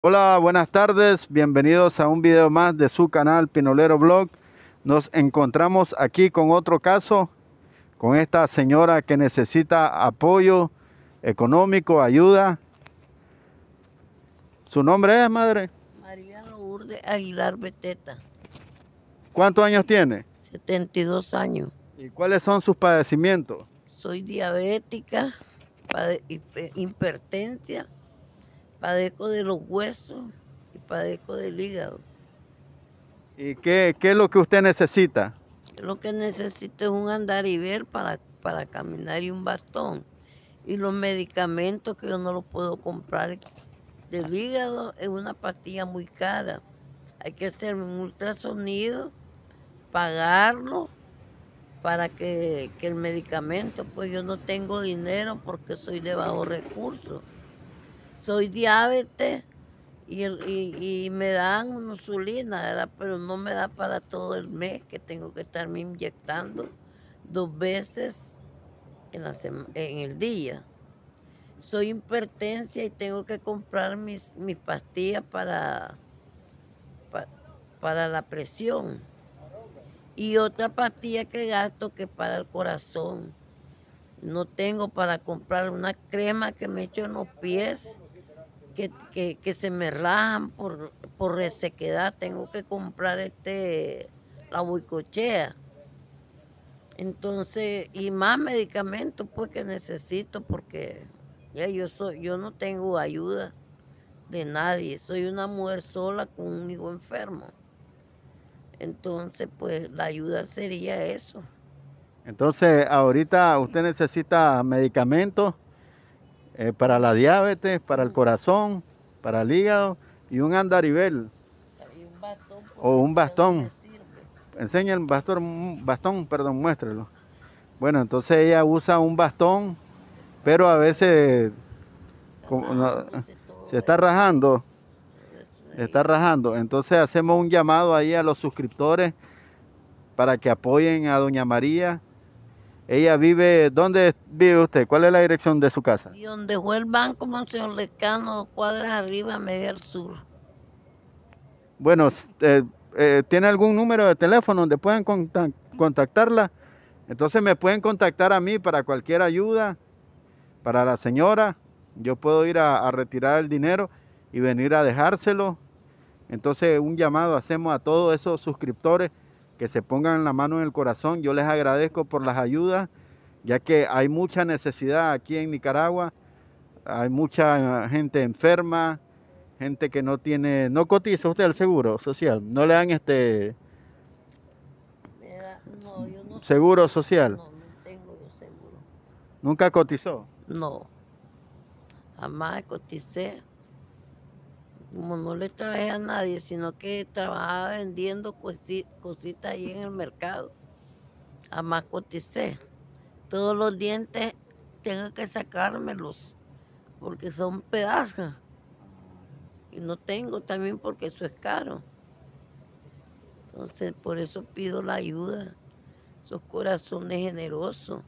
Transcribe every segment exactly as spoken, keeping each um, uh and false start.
Hola, buenas tardes, bienvenidos a un video más de su canal Pinolero Blog. Nos encontramos aquí con otro caso, con esta señora que necesita apoyo económico, ayuda. ¿Su nombre es, madre? María Lourdes Aguilar Beteta, ¿Cuántos años tiene? setenta y dos años. ¿Y cuáles son sus padecimientos? Soy diabética, pade- hiper- hipertensia, padezco de los huesos y padezco del hígado. ¿Y qué, qué es lo que usted necesita? Yo lo que necesito es un andarivel para, para caminar y un bastón. Y los medicamentos que yo no los puedo comprar del hígado es una pastilla muy cara. Hay que hacerme un ultrasonido, pagarlo para que, que el medicamento, pues yo no tengo dinero porque soy de bajos recursos. Soy diabetes y, el- y, y me dan una insulina, ¿verdad? Pero no me da para todo el mes, que tengo que estarme inyectando dos veces en, la sema- en el día. Soy hipertensa y tengo que comprar mis, mis pastillas para, pa- para la presión. Y otra pastilla que gasto que es para el corazón. No tengo para comprar una crema que me echo en los pies, que, que, que se me rajan por, por resequedad. Tengo que comprar este, la Boicochea. Entonces, y más medicamentos pues que necesito porque ya yo soy, yo no tengo ayuda de nadie. Soy una mujer sola con un hijo enfermo. Entonces, pues la ayuda sería eso. Entonces, ahorita usted necesita medicamentos eh, para la diabetes, para el corazón, para el hígado y un andarivel Y un bastón o porque un ya no me bastón. sirve. Enseña el bastón, un bastón, perdón, muéstrelo. Bueno, entonces ella usa un bastón, pero a veces como no- Rajándose se todo está eso, rajando, todo eso se está ahí. rajando. Entonces hacemos un llamado ahí a los suscriptores para que apoyen a doña María. Ella vive, ¿dónde vive usted? ¿Cuál es la dirección de su casa? Y donde fue el banco Monseñor Lescano, dos cuadras arriba, media al sur. Bueno, s- eh, eh, ¿tiene algún número de teléfono donde puedan contac- contactarla? Entonces me pueden contactar a mí para cualquier ayuda, para la señora. Yo puedo ir a, a retirar el dinero y venir a dejárselo. Entonces un llamado hacemos a todos esos suscriptores que se pongan la mano en el corazón. Yo les agradezco por las ayudas, ya que hay mucha necesidad aquí en Nicaragua. Hay mucha gente enferma, gente que no tiene, no cotiza usted el seguro social, no le dan este Me da- no, yo no tengo, seguro social, no, no tengo yo seguro. nunca cotizó. No, jamás coticé. Como no le trabajé a nadie, sino que trabajaba vendiendo cosi- cositas ahí en el mercado. Jamás coticé. Todos los dientes tengo que sacármelos porque son pedazos. Y no tengo también porque eso es caro. Entonces, por eso pido la ayuda. Esos corazones generosos.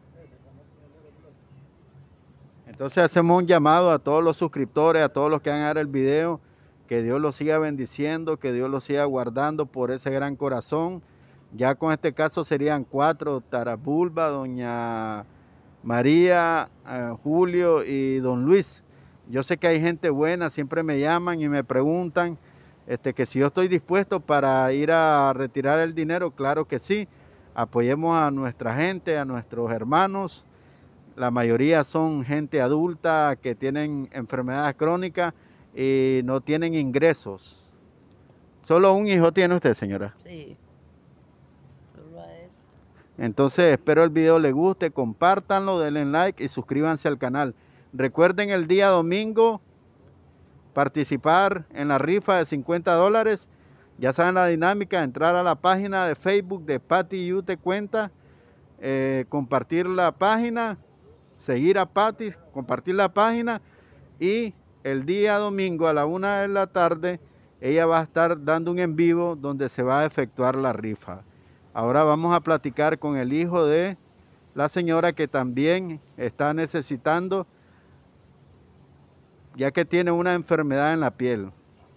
Entonces hacemos un llamado a todos los suscriptores, a todos los que van a ver el video, que Dios los siga bendiciendo, que Dios los siga guardando por ese gran corazón. Ya con este caso serían cuatro, Tarabulba, doña María, eh, Julio y don Luis. Yo sé que hay gente buena, siempre me llaman y me preguntan este, que si yo estoy dispuesto para ir a retirar el dinero, claro que sí. Apoyemos a nuestra gente, a nuestros hermanos. La mayoría son gente adulta que tienen enfermedades crónicas y no tienen ingresos. Solo un hijo tiene usted, señora. Sí, solo a él. Entonces espero el video le guste, compártanlo, denle like y suscríbanse al canal. Recuerden el día domingo participar en la rifa de cincuenta dólares. Ya saben la dinámica, entrar a la página de Facebook de Patti Yute Cuenta, eh, compartir la página, seguir a Patti, compartir la página y el día domingo a la una de la tarde ella va a estar dando un en vivo donde se va a efectuar la rifa. Ahora vamos a platicar con el hijo de la señora que también está necesitando, ya que tiene una enfermedad en la piel.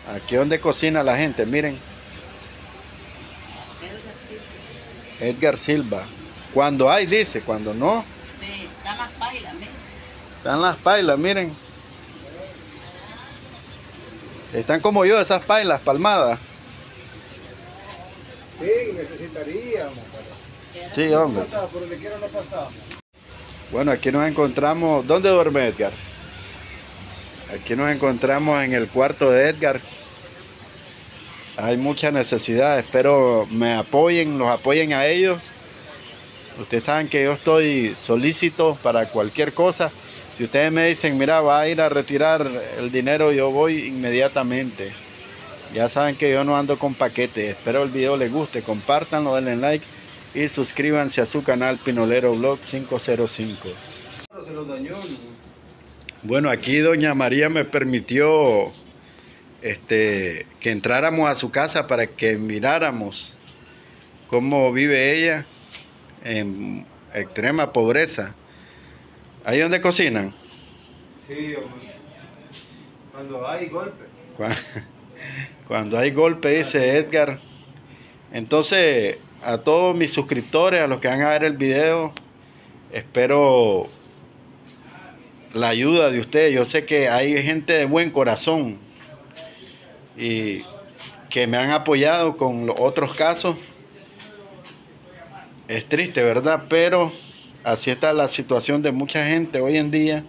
Aquí donde cocina la gente, miren. Edgar Silva. Cuando hay, dice, cuando no. Sí, están las pailas, miren. Están las pailas, miren. Están como yo, esas pailas palmadas. Sí, necesitaríamos. Sí, hombre. Por donde quiera no pasamos. Bueno, aquí nos encontramos. ¿Dónde duerme Edgar? Aquí nos encontramos en el cuarto de Edgar. Hay mucha necesidad. Espero me apoyen, los apoyen a ellos. Ustedes saben que yo estoy solícito para cualquier cosa. Si ustedes me dicen, mira, va a ir a retirar el dinero, yo voy inmediatamente. Ya saben que yo no ando con paquetes. Espero el video les guste. Compártanlo, denle like y suscríbanse a su canal Pinolero Vlog cinco cero cinco. Se lo dañó, ¿no? Bueno, aquí doña María me permitió este, que entráramos a su casa para que miráramos cómo vive ella en extrema pobreza. ¿Ahí donde cocinan? Sí, hombre. Cuando hay golpe. Cuando, cuando hay golpe, dice Edgar. Entonces, a todos mis suscriptores, a los que van a ver el video, espero la ayuda de ustedes. Yo sé que hay gente de buen corazón y que me han apoyado con los otros casos. Es triste, ¿verdad? Pero así está la situación de mucha gente hoy en día.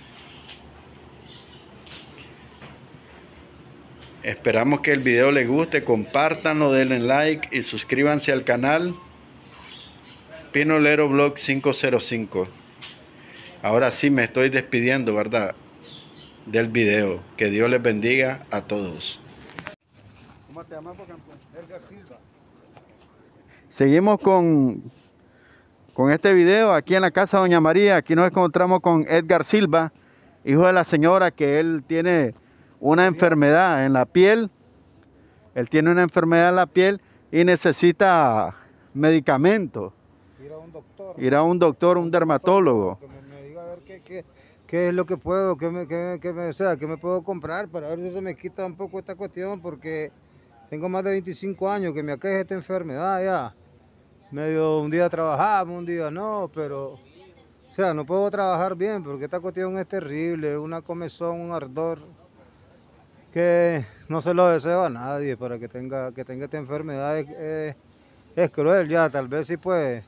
Esperamos que el video les guste, compártanlo, denle like y suscríbanse al canal Pinolero Vlog cinco cero cinco. Ahora sí me estoy despidiendo, ¿verdad? Del video. Que Dios les bendiga a todos. ¿Cómo te llamas, campeón? Edgar Silva. Seguimos con, con este video aquí en la casa de doña María. Aquí nos encontramos con Edgar Silva, hijo de la señora, que él tiene una enfermedad en la piel. Él tiene una enfermedad en la piel y necesita medicamentos. Ir a un doctor. Ir a un doctor, un dermatólogo. Que me, me diga a ver qué, qué, qué es lo que puedo, qué me, qué, qué me, o sea, qué me puedo comprar para ver si se me quita un poco esta cuestión, porque tengo más de veinticinco años que me aqueja esta enfermedad ya. Medio un día trabajamos, un día no, pero o sea, no puedo trabajar bien porque esta cuestión es terrible, una comezón, un ardor que no se lo deseo a nadie para que tenga, que tenga esta enfermedad. Es, es, es cruel ya, tal vez sí pues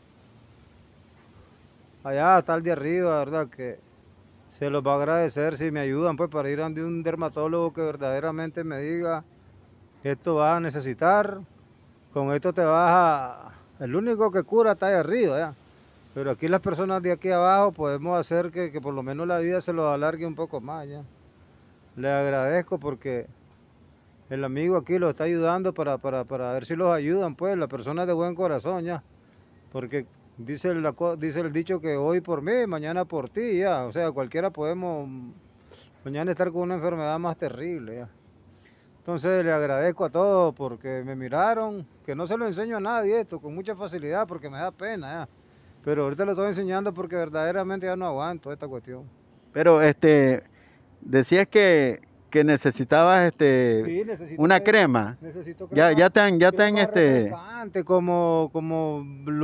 allá está el de arriba, ¿verdad? Que se los va a agradecer si me ayudan pues para ir a un dermatólogo que verdaderamente me diga, esto vas a necesitar, con esto te vas a... El único que cura está ahí arriba, ¿ya? Pero aquí las personas de aquí abajo podemos hacer que, que por lo menos la vida se los alargue un poco más, ¿ya? Le agradezco porque el amigo aquí lo está ayudando para, para, para ver si los ayudan, pues, las personas de buen corazón, ¿ya? Porque dice el, dice el dicho que hoy por mí, mañana por ti, ¿ya? O sea, cualquiera podemos mañana estar con una enfermedad más terrible, ¿ya? Entonces le agradezco a todos porque me miraron, que no se lo enseño a nadie esto, con mucha facilidad porque me da pena, ¿ya? Pero ahorita lo estoy enseñando porque verdaderamente ya no aguanto esta cuestión. Pero este, decías que, que necesitabas este, Sí, necesito una que- crema. Necesito Ya, ya te han, ya te han crema este, refrescante, como, como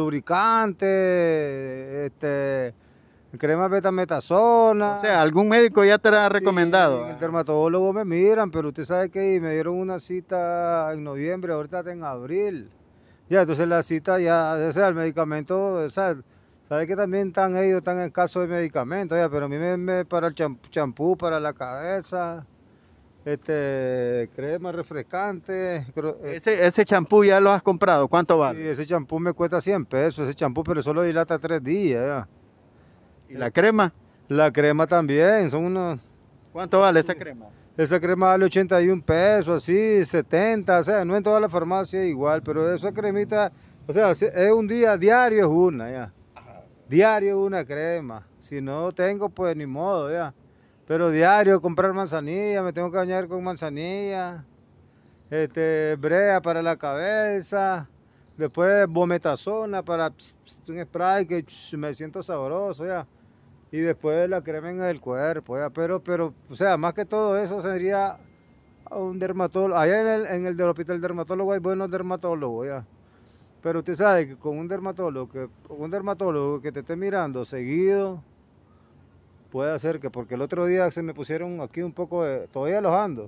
lubricante, este, crema betametasona. o sea, algún médico ya te la ha recomendado. Sí, el dermatólogo me miran, pero usted sabe que me dieron una cita en noviembre, ahorita está en abril. Ya, entonces la cita ya, o sea, el medicamento, o sea, sabe que también están ellos, están en caso de medicamentos, ya, pero a mí me, me para el champú, champú para la cabeza, este, crema refrescante. creo- eh, Ese, ese champú ya lo has comprado, ¿cuánto sí, vale? ese champú me cuesta cien pesos, ese champú, pero solo dilata tres días, ya. ¿Y la crema? La crema también, son unos... ¿Cuánto vale esa crema? Esa crema vale ochenta y un pesos, así, setenta, o sea, no en toda la farmacia es igual, pero esa cremita, o sea, es un día, diario es una, ya. Diario es una crema. Si no tengo, pues ni modo, ya. Pero diario comprar manzanilla, me tengo que bañar con manzanilla, este, brea para la cabeza, después bometasona para pss, pss, un spray que pss, me siento sabroso, ya. Y después la crema en el cuerpo, ya. Pero, pero, o sea, más que todo eso sería a un dermatólogo. Allá en el, en el del hospital dermatólogo hay buenos dermatólogos, ya. Pero usted sabe que con un dermatólogo que, con un dermatólogo que te esté mirando seguido, puede hacer que, porque el otro día se me pusieron aquí un poco de, todavía los ando.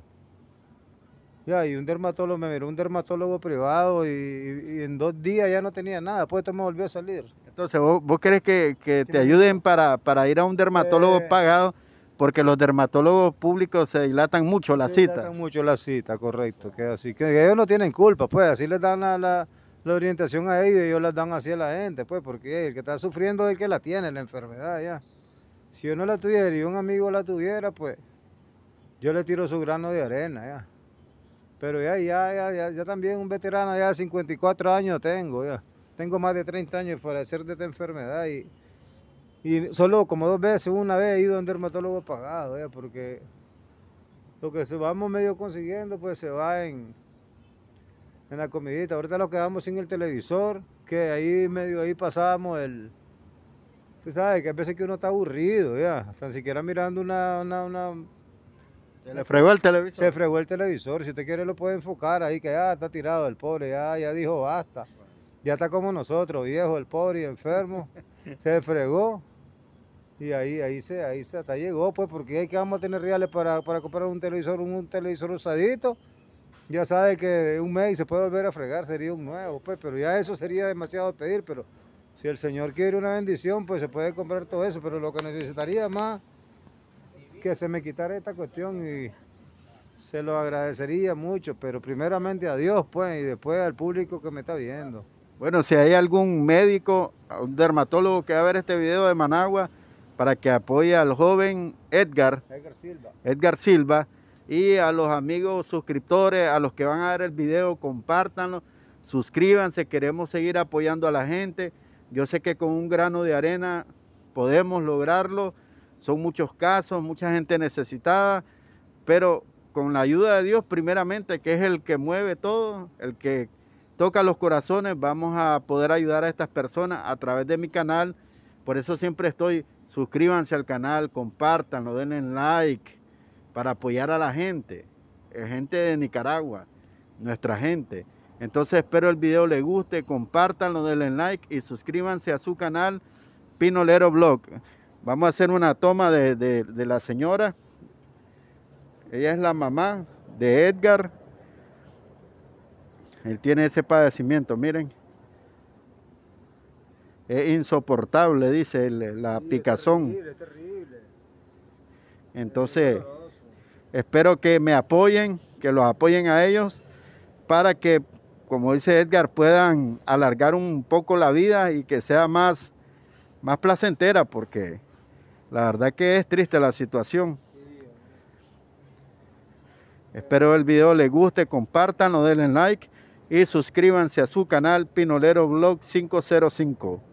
Ya, y un dermatólogo, me miró un dermatólogo privado y, y en dos días ya no tenía nada, pues esto me volvió a salir. Entonces, ¿vos, vos crees que, que te ayuden para, para ir a un dermatólogo Eh, pagado? Porque los dermatólogos públicos se dilatan mucho la Se cita. dilatan mucho la cita, correcto, que así que ellos no tienen culpa, pues así les dan la, la, la orientación a ellos y ellos las dan así a la gente, pues porque el que está sufriendo es el que la tiene, la enfermedad ya. Si yo no la tuviera y un amigo la tuviera, pues yo le tiro su grano de arena ya. Pero ya, ya, ya, ya, ya también un veterano, ya cincuenta y cuatro años tengo, ya. Tengo más de treinta años de fallecer de esta enfermedad y, y solo como dos veces, una vez he ido a un dermatólogo pagado, ya, porque lo que se vamos medio consiguiendo, pues se va en, en la comidita. Ahorita lo quedamos sin el televisor, que ahí medio ahí pasábamos el... Usted sabe que a veces que uno está aburrido, ya, tan siquiera mirando una... una, una ¿Se le fregó el televisor? Se fregó el televisor, si usted quiere lo puede enfocar ahí, que ya está tirado el pobre, ya, ya dijo basta. Ya está como nosotros, viejo, el pobre y enfermo, se fregó. Y ahí, ahí se, ahí se hasta llegó, pues, porque hay que vamos a tener reales para, para comprar un televisor, un, un televisor usadito. Ya sabe que de un mes se puede volver a fregar, sería un nuevo, pues, pero ya eso sería demasiado pedir, pero si el Señor quiere una bendición, pues se puede comprar todo eso, pero lo que necesitaría más que se me quitara esta cuestión y se lo agradecería mucho, pero primeramente a Dios, pues, y después al público que me está viendo. Bueno, si hay algún médico, un dermatólogo que va a ver este video de Managua, para que apoye al joven Edgar, Edgar Silva. Edgar Silva, y a los amigos suscriptores, a los que van a ver el video, compártanlo, suscríbanse, queremos seguir apoyando a la gente. Yo sé que con un grano de arena podemos lograrlo, son muchos casos, mucha gente necesitada, pero con la ayuda de Dios primeramente, que es el que mueve todo, el que toca los corazones, vamos a poder ayudar a estas personas a través de mi canal. Por eso siempre estoy, suscríbanse al canal, compártanlo, denle like para apoyar a la gente, gente de Nicaragua, nuestra gente. Entonces espero el video les guste, compártanlo, denle like y suscríbanse a su canal Pinolero Blog. Vamos a hacer una toma de, de, de la señora. Ella es la mamá de Edgar. Él tiene ese padecimiento, miren. Es insoportable, dice el, la sí, picazón. Es terrible, es terrible. Entonces, es espero que me apoyen, que los apoyen a ellos, para que, como dice Edgar, puedan alargar un poco la vida y que sea más, más placentera, porque la verdad que es triste la situación. Espero el video les guste, compártanlo, denle like y suscríbanse a su canal Pinolero Blog cinco cero cinco.